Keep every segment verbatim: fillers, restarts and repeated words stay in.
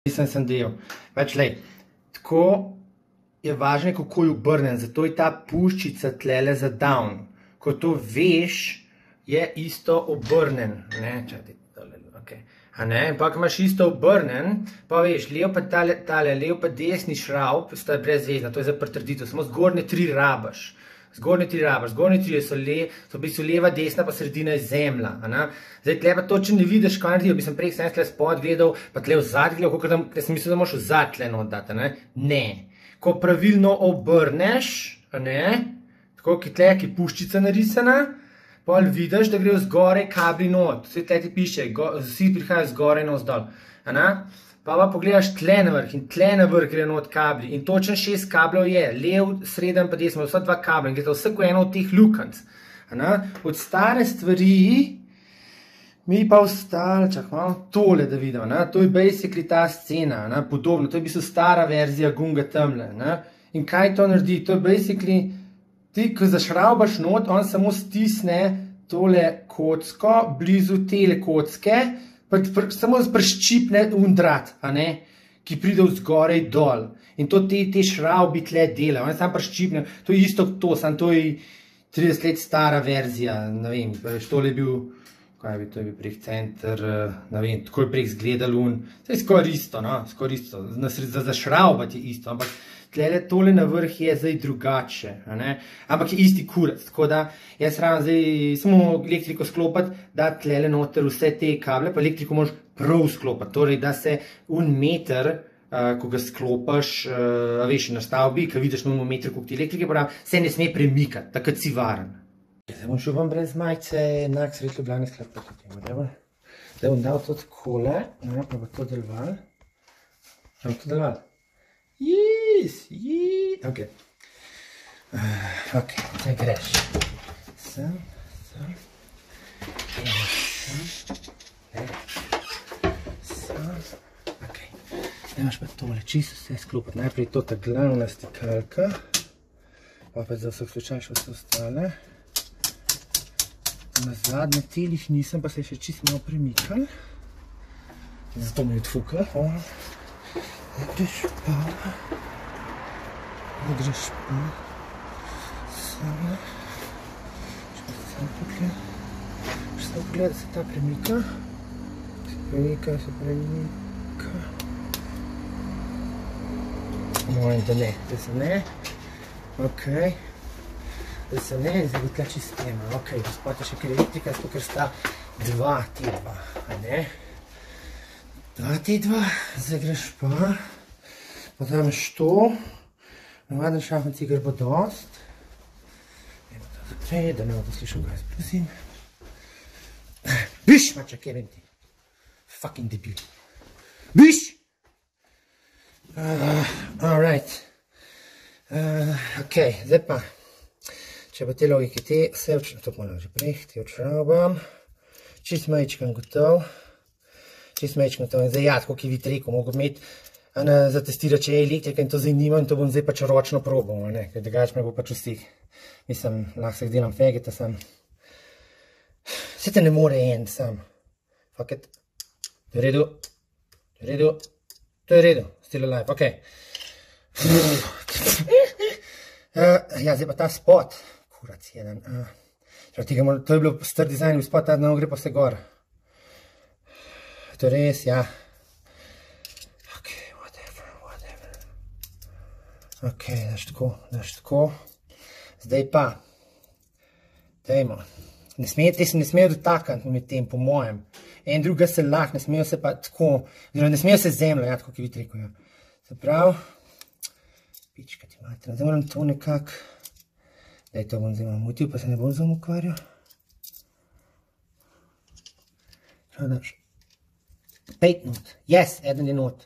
Nisem sem del. Pač, lej, tako je važno, kako je obrnen, zato je ta puščica tlele za down. Ko to veš, je isto obrnen. Ne, čakaj, ok. A ne, in pa, ko imaš isto obrnen, pa veš, levo pa tale, tale, levo pa desni šraub, sta brezvezna, to je za pritrditev, samo zgornje tri rabaš. Zgornje tri rabaš, zgornje tri so, le, so v bistvu leva, desna, pa sredina je zemlja. Zdaj, tle pa točno ne vidiš, kaj naredijo, bi sem prej sem tle spod gledal, pa tle v zad gledal, kako tam, tle sem mislil, da moraš v zad tle not dati, ne? Ne. Ko pravilno obrneš, ne, tako, ki tle, ki puščica narisana, pol vidiš, da grejo zgoraj kabli not. Vse tle ti piše, vsi prihajajo zgoraj in vzdolj. Pa pa pogledaš tle na vrh in tle na vrh gre not kabli in točno šest kablov je, lev, sreden pa desno, vsa dva kabla in gre to vsako eno od teh lukenc. Od stare stvari mi pa ostali, čak malo tole da vidimo, to je basically ta scena, podobno, to je v bistvu stara verzija Gunga tamle. In kaj to naredi? To je basically, ti, ko zašraubaš not, on samo stisne tole kocko blizu tele kocke, pa samo preščipne undrat, ki pride vzgorej dol. In to te, te šraubi tle dela, on je sam preščipne, to je isto to, sam to je trideset let stara verzija, ne vem, tole je bil, kaj bi, to je bil prek center, ne vem, tako je prek zgledal un, to je skoraj isto, no, skoraj isto, za zašraubati je isto, ampak tlele tole na vrh je zdaj drugače, ampak je isti kurac, tako da jaz rabim zdaj samo elektriko sklopati, da tlele noter vse te kable, pa elektriko moraš prav sklopati, torej da se un meter, ko ga sklopaš, veš, na stavbi, ko vidiš na un meter, koliko ti elektrike porabi, se ne sme premikati, takrat si varen. Zdaj bom šel vam brez majice, enak sred Ljubljane sklepati o tem, zdaj bom dal to takole, pa bo to deloval, pa bo to deloval. Yes, yes. Ok. Uh, ok, zdaj greš. Sem, sem. Sem, sem. Ok. Zdaj imaš pa tole čisto vse sklopati. Najprej to ta glavna stikalka. Pa pa za vsak slučaj še vse ostale. Na zadnje telih nisem, pa se je še čisto malo premikal. Zato mi je odfukal. Greš pa, greš pa, samo, še sam pogled, še sam pogled, da se ta premika, se premika, se premika, mojem, da ne, da se ne, ok, da se ne, zdaj bo tla čistema, ok, gospod je še kar elektrika, zato ker sta dva T dva, a ne? Dva T dva, zdaj greš pa, pozameš to, navaden šafan cigar bo dost. Eno to zapre, da ne bodo slišal, kaj sprosim. Biš, mača, kevim ti. Fucking debil. Biš! Alright. Ok, zdaj pa, če pa te logike te, vse učinam, to moram že prej, te odšraubam. Čist majčkam gotov. Čist mečko to. Zdaj ja, tako ki vid rekel, mogo imeti za testirati, če je elektrika in to zdaj nima in to bom zdaj pač ročno probal, ne, ker drugače me bo pač vseh. Mislim, lahko se delam fegeta sam. Vse te ne more en sam. Fuck it. To je redu. To je redu. To je redu. Still alive, ok. Ja, zdaj pa ta spot. Kurac jeden. To je bilo star dizajn, spot ta dno gre pa vse gor. To je res, ja. Ok, whatever, whatever. Ok, daš tako, daš tako. Zdaj pa, dajmo. Ne smejo, te se ne smejo dotakniti med tem, po mojem. En druga se lahko, ne smejo se pa tako, ne smejo se zemljo, ja, tako ki vid rekel, ja. Se prav, pička ti mater, zdaj moram to nekak, daj to bom zdaj malo mutil, pa se ne bom zdaj ukvarjal. Kaj daš? Pet not, yes, eden je not.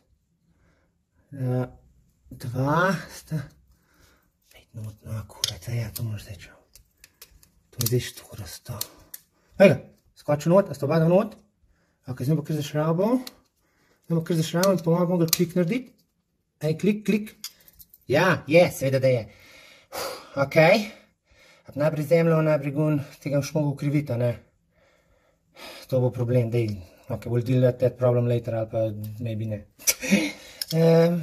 Dva sta, pet not, no, kurat, ja, to moraš zdaj čal. To je zdaj šturasto. Ega, skočil not, a sta oba dva not? Ok, zdaj bo kar zašraubal. Zdaj bo kar zašraubal in po mojem mogel klik narediti. Ej, klik, klik. Ja, je, seveda da je. Ok, najprej zemljo, najprej gun, tega boš mogel ukriviti, a ne? To bo problem, dej. Okay, we'll deal with that problem later, ali pa maybe ne. Um,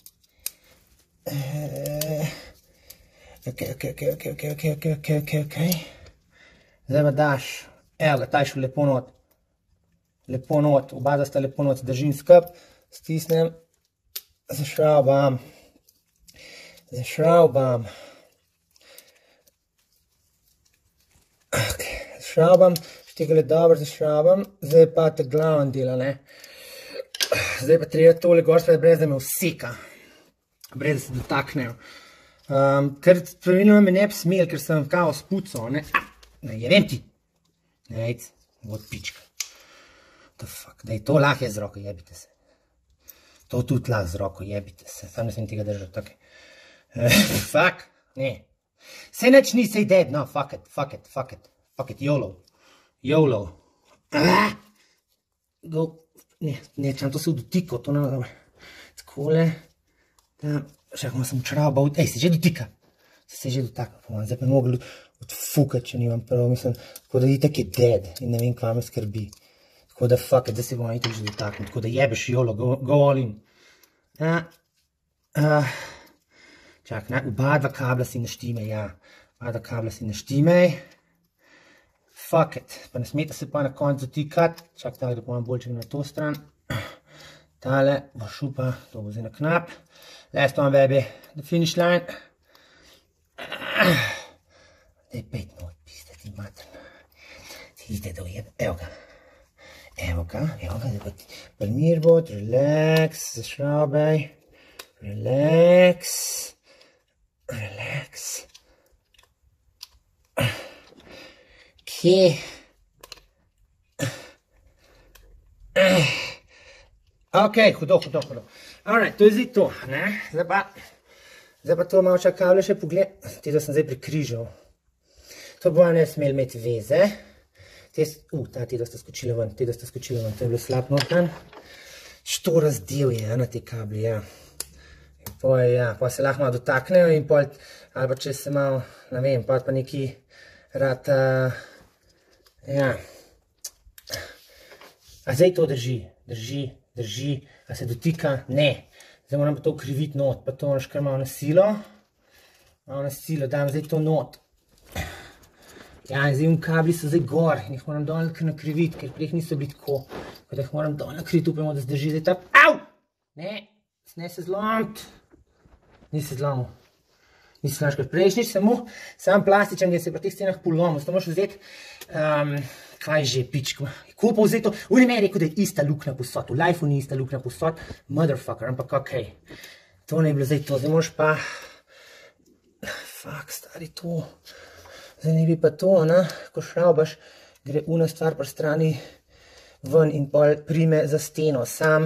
uh, ok, ok, ok, ok, ok, ok, ok, ok, ok, ok. Zdaj pa daš, evo ga, ta je šel lepo not. Lepo not, oba da sta lepo not, držim skup, stisnem, zašraubam, zašraubam. Ok, zašraubam, štegale dobro zašraubam, zdaj pa ta glavni del, ne. Zdaj pa treba tole gor spet, brez da me vseka, brez da se dotaknejo. Um, ker pravilno me ne bi smel, ker sem kao spucal, ne. Ne, jevem ti. Nejc, od pička. The fuck, daj, to lahko je z roko, jebite se. To tudi lahko z roko, jebite se. Sam ne smem tega držati, tako. Fuck, ne. Se nič ni, sej dead, no, fuck it, fuck it, fuck it, fuck it, YOLO. YOLO. Ah! Go. Ne, ne, čem to se v dotiko, to ne dobro. Takole, tam, še kako sem čraubal, ej, se že dotika. Se že dotakal, po manj, zdaj pa ne mogel odfukati, če nimam prav, mislim, tako da itak je dead in ne vem, kva me skrbi. Tako da fuck it, zdaj se bom itak že dotaknil, tako da jebeš YOLO, go, go all in. Ja, uh, čak, ne, oba dva kabla si naštime, ja, oba dva kabla si naštimej. Fuck it, pa ne smete se pa na konc dotikati, čak, tako da pomem bolj, če na to stran. Tale, bo šupa, to bo zdaj na knap. Last one, baby, the finish line. Daj, pet not, piste ti materno. Ti ide da ujeb, evo ga. Evo ga, evo ga, da bo ti palmir bod, relax, zašraubaj. Relax. Relax. Kje? Ok, hudo, hudo, hudo. Alright, to je zdaj to, ne? Zdaj pa, zdaj pa to malo čak kable še pogled. Te da sem zdaj prikrižal. To bo ne smel imeti veze. Te, uh, ta, te da sta skočila ven, te da sta skočila ven, to je bilo slab notan. Što razdel je, na te kabli, ja. In pol, ja, pol se lahko malo dotaknejo in pol, ali pa če se malo, ne vem, pol pa neki rad, uh, ja. A zdaj to drži, drži, drži, a se dotika, ne. Zdaj moram pa to ukriviti not, pa to moraš kar malo na silo. Malo na silo, dam zdaj to not. Ja, in zdaj kabli so zdaj gor in jih moram dol nakriviti, ker prej niso bili tako. Tako da jih moram dol nakriviti, upajmo, da zdrži zdaj ta... Au! Ne, ne se zlomiti. Ni se zlomil. Ni se zlomil, ker prejšnjič samo, sam plastičen, da se pri teh stenah polomil. Zato moraš vzeti, um, kaj že, pičko. Kupal vzeti to, v ne rekel, da je ista luknja posod. V lifeu ni ista luknja posod, motherfucker, ampak okej. To ne je bilo zdaj to, zdaj moraš pa... Fuck, stari to... Zdaj ne bi pa to, ne, ko šraubaš, gre una stvar pri strani ven in pol prime za steno, sam,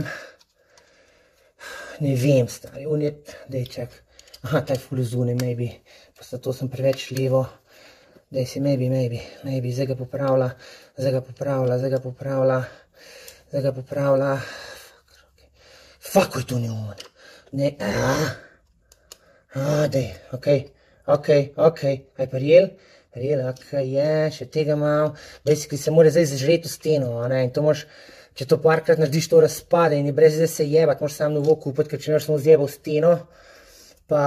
ne vem, stari, on je, daj čak, aha, taj ful zunaj, maybe, pa zato sem preveč levo, daj si, maybe, maybe, maybe, zdaj ga popravlja, zdaj ga popravlja, zdaj ga popravlja, zdaj ga popravlja, fuck, ko je to ne on, ne, aaa, aaa, daj, okej, okej, okej, aj pa rjel, Rjel, okej, je, še tega malo. Basically se mora zdaj zažreti v steno, ne, in to moraš, če to parkrat narediš, to razpade in je brez zdaj se jebati, moraš sam novo kupiti, ker če ne moraš samo zjebal steno, pa,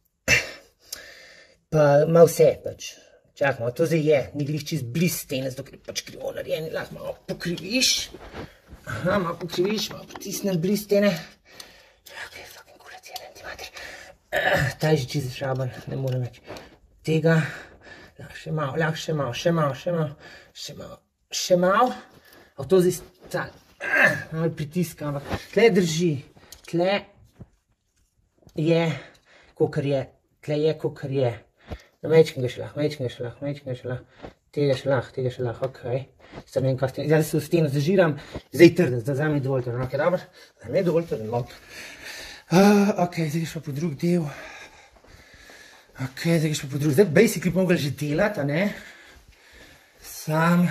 pa ima vse, pač. Čak, malo, to zdaj je, ni glih čist bliz stene, zato ker je pač krivo narejen, lahko malo pokriviš. Aha, malo pokriviš, malo pritisnem bliz stene. Ok, fucking kurac, jelen ti mater. Ta je že čist zašraban, ne morem več. Tega... Lahko še malo, lahko še malo, še malo, še malo, še malo, še malo. A to zdaj stal, malo pritiska, ampak tle drži, tle je, kakor je, tle je, kakor je. No, mečkem ga še lahko, mečkem ga še lahko, mečkem ga še lahko, tega še lahko, tega še lahko, okej. Zdaj ne vem, kaj ste, zdaj se v steno zažiram, zdaj trden, zdaj zame je dovolj trden, ok, dobro? Zdaj me je dovolj trden, ok. Ok, zdaj greš pa po drug del. Ok, zdaj greš pa po drug, zdaj basically bi mogla že delati, a ne? Sam...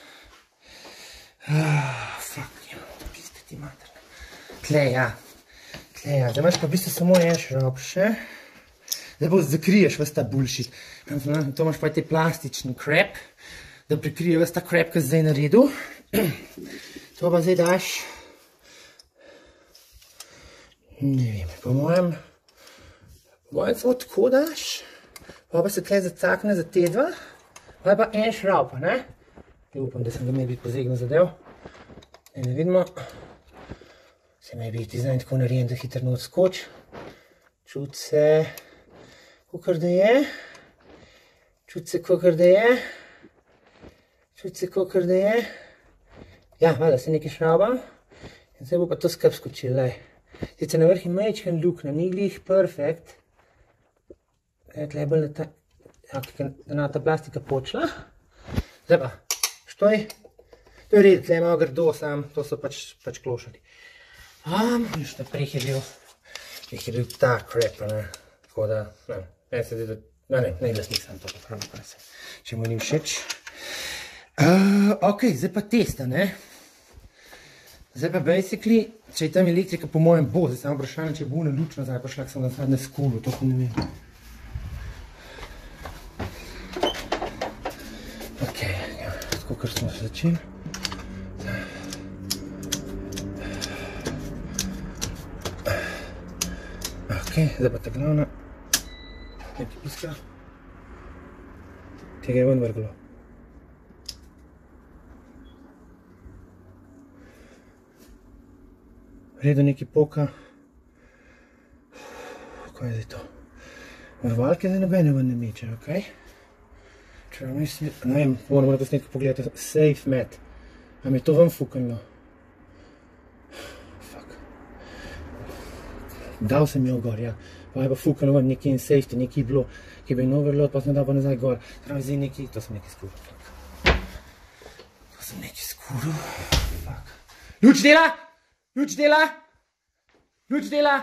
Fuck, ja, piste ti materno. Tle, ja. Tle, ja, zdaj imaš pa v bistvu samo en šrob še. Zdaj bo zakriješ ves ta bullshit. To imaš pa te plastični crap, da prikrije ves ta crap, ki je zdaj naredil. To pa zdaj daš Ne vem, po mojem, po mojem samo tako daš, pa pa se tle zacakne za te dva, pa pa en šraub, ne? Ne upam, da sem ga maybe pozegno zadev. Ne, ne vidimo. Se maybe ti znam tako naredim, da hitro not skoč. Čut se, kakor da je. Čut se, kakor da je. Čut se, kakor da je. Ja, valjda se nekaj šrauba. In zdaj bo pa to skrb skočil, lej. Sicer na vrh je majčken luknja, ni glih perfekt. Tle je bolj ta, na ta plastika počla. Zdaj pa, štoj. To je red, tle je malo grdo sam, to so pač, pač klošali. Um, još naprej je bil, je bil ta crap, ne. Tako da, ne, ne se zdi, da, ne, ne, ne glasnik sam to popravno, pa se, če mu ni všeč. Uh, ok, zdaj pa testa, ne. Zdaj pa basically, če je tam elektrika, po mojem bo, zdaj samo vprašanje, če bo ne luč nazaj, pa šlak sem na zadnje skolu, to pa ne vem. Ok, ja, tako kar smo se začeli. Ok, zdaj pa ta glavna, nekaj piska, tega je ven vrglo. V redu nekaj poka. Kaj je zdaj to? Vrvalke zdaj nobene ven ne meče, ok? Če vam mislim, ne vem, moramo na posnetku pogledati, safe mat. A mi je to ven fuknilo? Fuck. Dal sem jo gor, ja. Pa je pa fuknilo ven nekaj in safety, nekaj je bilo, ki je bil overload, pa sem dal pa nazaj gor. Treba zdaj nekaj, to sem nekaj skuril, fuck. To sem nekaj skuril, fuck. Luč dela! Luč dela! Luč dela!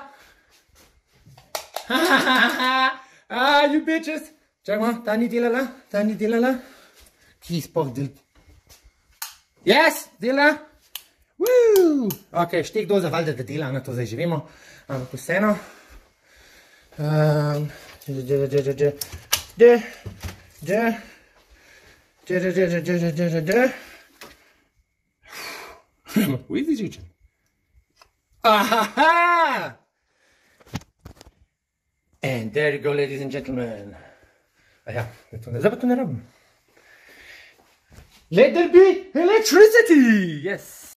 Ah, you bitches! Čakaj malo, ta ni delala, ta ni delala. Kje spoh del? Yes, dela! Woo! Ok, štek doza, valjda da dela, na to zdaj že vemo. Ampak vseeno. Um, dže, dže, dže, dže, dže, dže, dže, dže, dže, dže, dže, dže, dže, dže. Ujdi žičen. Ahaha! And there you go, ladies and gentlemen. Ja, zdaj pa to ne rabim. Let there be electricity! Yes!